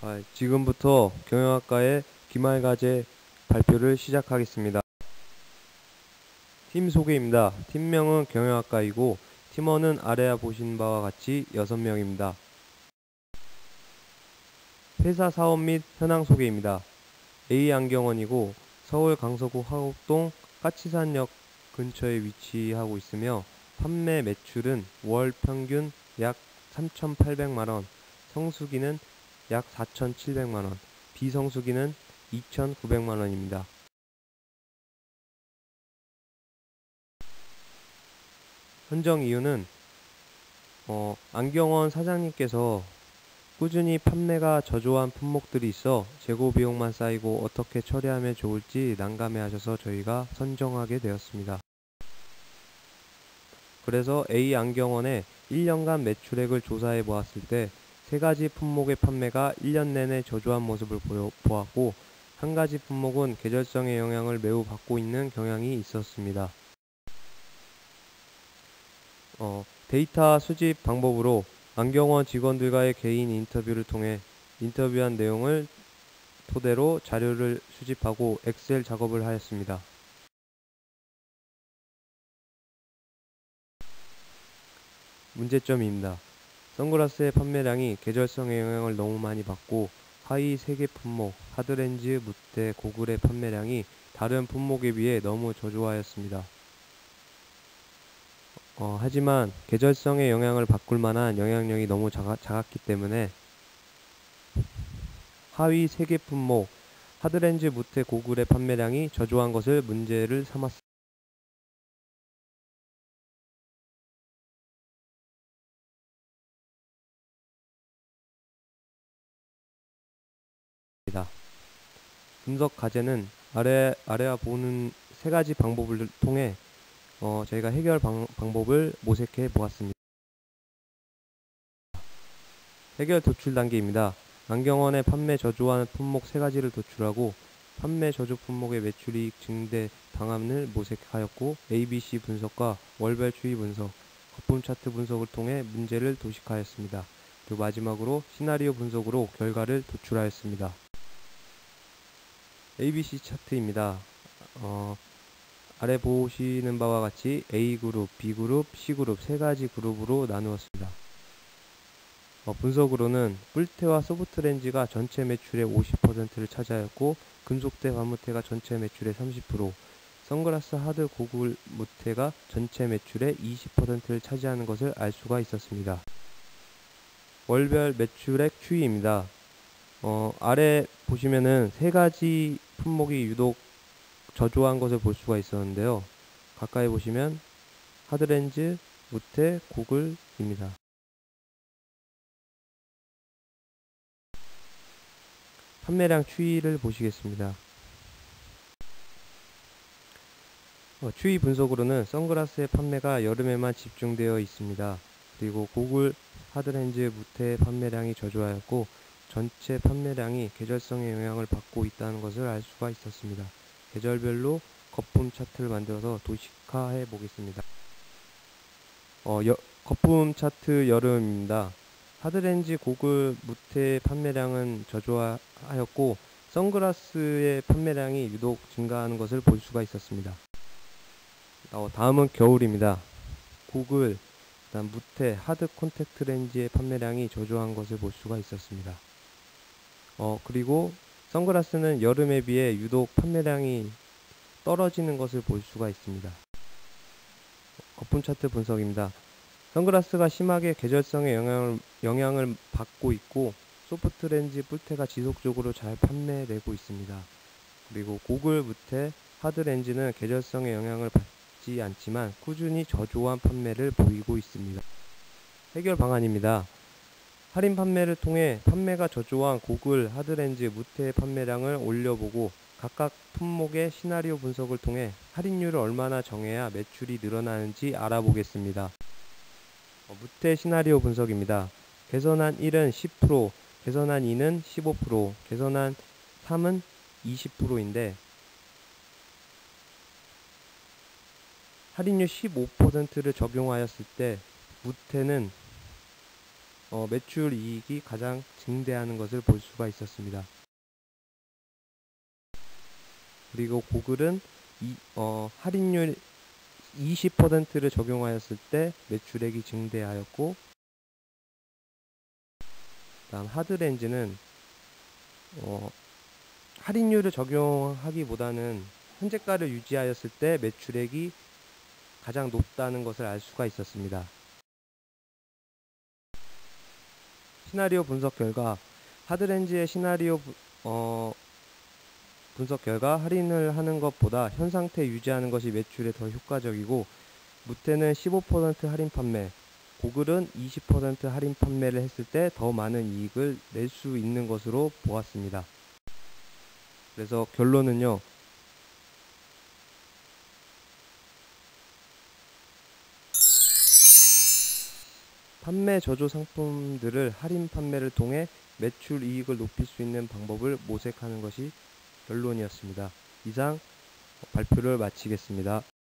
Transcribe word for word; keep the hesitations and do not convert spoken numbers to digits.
아, 지금부터 경영학과의 기말과제 발표를 시작하겠습니다. 팀 소개입니다. 팀명은 경영학과이고 팀원은 아래에 보신 바와 같이 여섯 명입니다. 회사 사업 및 현황 소개입니다. A안경원이고 서울 강서구 화곡동 까치산역 근처에 위치하고 있으며 판매 매출은 월 평균 약 삼천팔백만 원, 성수기는 약 사천칠백만 원, 비성수기는 이천구백만 원입니다. 선정 이유는 어, 안경원 사장님께서 꾸준히 판매가 저조한 품목들이 있어 재고 비용만 쌓이고 어떻게 처리하면 좋을지 난감해하셔서 저희가 선정하게 되었습니다. 그래서 A안경원의 일 년간 매출액을 조사해 보았을 때 세 가지 품목의 판매가 일 년 내내 저조한 모습을 보여, 보았고 한 가지 품목은 계절성의 영향을 매우 받고 있는 경향이 있었습니다. 어, 데이터 수집 방법으로 안경원 직원들과의 개인 인터뷰를 통해 인터뷰한 내용을 토대로 자료를 수집하고 엑셀 작업을 하였습니다. 문제점입니다. 선글라스의 판매량이 계절성의 영향을 너무 많이 받고 하위 세 개 품목, 하드렌즈, 무대, 고글의 판매량이 다른 품목에 비해 너무 저조하였습니다. 어, 하지만 계절성의 영향을 바꿀 만한 영향력이 너무 작아, 작았기 때문에 하위 세 개 품목, 하드렌즈, 무태, 고글의 판매량이 저조한 것을 문제를 삼았습니다. 분석 과제는 아래, 아래와 보는 세 가지 방법을 통해 어, 저희가 해결 방, 방법을 모색해 보았습니다. 해결 도출 단계입니다. 안경원의 판매 저조한 품목 세 가지를 도출하고 판매 저조 품목의 매출이익 증대 방안을 모색하였고 에이비씨 분석과 월별 추이 분석, 거품 차트 분석을 통해 문제를 도식하였습니다. 그리고 마지막으로 시나리오 분석으로 결과를 도출하였습니다. 에이비씨 차트입니다. 어, 아래 보시는 바와 같이 A그룹, B그룹, C그룹 세 가지 그룹으로 나누었습니다. 어, 분석으로는 뿔테와 소프트렌즈가 전체 매출의 오십 퍼센트를 차지하였고 금속대, 반무테가 전체 매출의 삼십 퍼센트, 선글라스, 하드, 고글, 무테가 전체 매출의 이십 퍼센트를 차지하는 것을 알 수가 있었습니다. 월별 매출액 추이입니다. 어, 아래 보시면은 세 가지 품목이 유독 저조한 것을 볼 수가 있었는데요. 가까이 보시면 하드렌즈, 무테, 고글입니다. 판매량 추이를 보시겠습니다. 어, 추이 분석으로는 선글라스의 판매가 여름에만 집중되어 있습니다. 그리고 고글, 하드렌즈, 무테 판매량이 저조하였고 전체 판매량이 계절성의 영향을 받고 있다는 것을 알 수가 있었습니다. 계절별로 거품 차트를 만들어서 도식화해 보겠습니다. 어, 여, 거품 차트 여름입니다. 하드렌즈, 고글, 무테 판매량은 저조하였고 선글라스의 판매량이 유독 증가하는 것을 볼 수가 있었습니다. 어, 다음은 겨울입니다. 고글, 그다음 무테, 하드 콘택트 렌즈의 판매량이 저조한 것을 볼 수가 있었습니다. 어, 그리고 선글라스는 여름에 비해 유독 판매량이 떨어지는 것을 볼 수가 있습니다. 거품 차트 분석입니다. 선글라스가 심하게 계절성의 영향을, 영향을 받고 있고 소프트 렌즈 뿔테가 지속적으로 잘 판매되고 있습니다. 그리고 고글, 무테, 하드 렌즈는 계절성의 영향을 받지 않지만 꾸준히 저조한 판매를 보이고 있습니다. 해결 방안입니다. 할인 판매를 통해 판매가 저조한 고글, 하드렌즈, 무테의 판매량을 올려보고 각각 품목의 시나리오 분석을 통해 할인율을 얼마나 정해야 매출이 늘어나는지 알아보겠습니다. 어, 무테 시나리오 분석입니다. 개선한 일은 십 퍼센트, 개선한 이는 십오 퍼센트, 개선한 삼은 이십 퍼센트인데 할인율 십오 퍼센트를 적용하였을 때 무테는 어, 매출 이익이 가장 증대하는 것을 볼 수가 있었습니다. 그리고 고글은 이, 어, 할인율 이십 퍼센트를 적용하였을 때 매출액이 증대하였고, 다음 하드렌즈는 어, 할인율을 적용하기보다는 현재가를 유지하였을 때 매출액이 가장 높다는 것을 알 수가 있었습니다. 시나리오 분석 결과 하드렌즈의 시나리오 부, 어, 분석 결과 할인을 하는 것보다 현 상태 유지하는 것이 매출에 더 효과적이고, 무테는 십오 퍼센트 할인 판매, 고글은 이십 퍼센트 할인 판매를 했을 때 더 많은 이익을 낼 수 있는 것으로 보았습니다. 그래서 결론은요, 판매 저조 상품들을 할인 판매를 통해 매출 이익을 높일 수 있는 방법을 모색하는 것이 결론이었습니다. 이상 발표를 마치겠습니다.